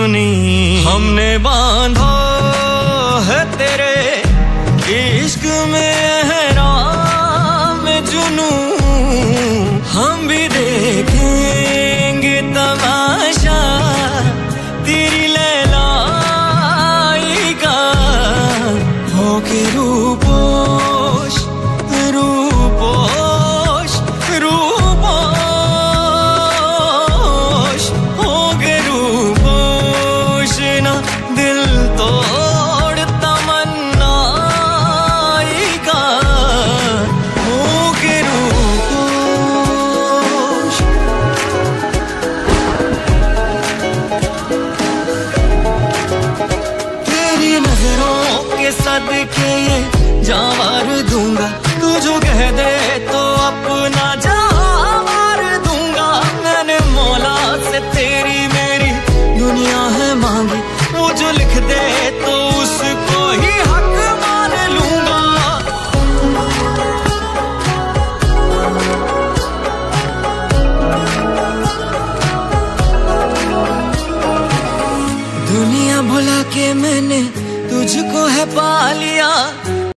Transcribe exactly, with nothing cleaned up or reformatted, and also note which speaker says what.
Speaker 1: सुनी। हमने बांधा है तेरे इश्क में एहराम जुनू, हम भी देखेंगे तमाशा तेरी लैलाई का। होके रूपोश रूपोश रूपोश, होके रूपोश ना दिल तोड़ तमन्नाई का। होके रूपोश। तेरी नजरों के सदके ये जावार दूंगा, तू जो कह दे तो अपना जान मार दूंगा। मैंने मौला से तेरी मेरी दुनिया है मांगी, वो जो लिख दे तो उसको ही हक मान लूंगा। दुनिया भुला के मैंने तुझको है पा लिया,